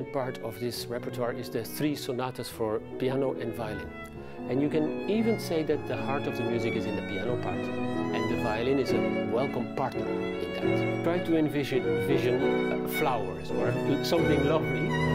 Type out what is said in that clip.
important part of this repertoire is the 3 sonatas for piano and violin. And you can even say that the heart of the music is in the piano part, and the violin is a welcome partner in that. Try to envision flowers or something lovely